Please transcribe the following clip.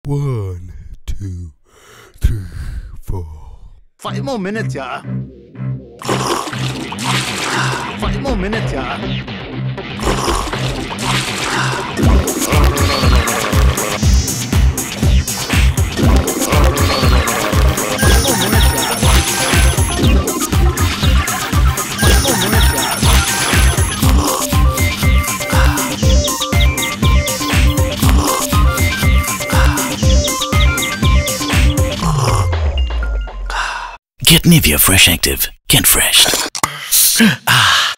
1, 2, 3, 4. 5 more minutes, yeah. 5 more minutes, yeah. 5 more minutes, yeah. Get NIVEA Fresh Active. Get fresh.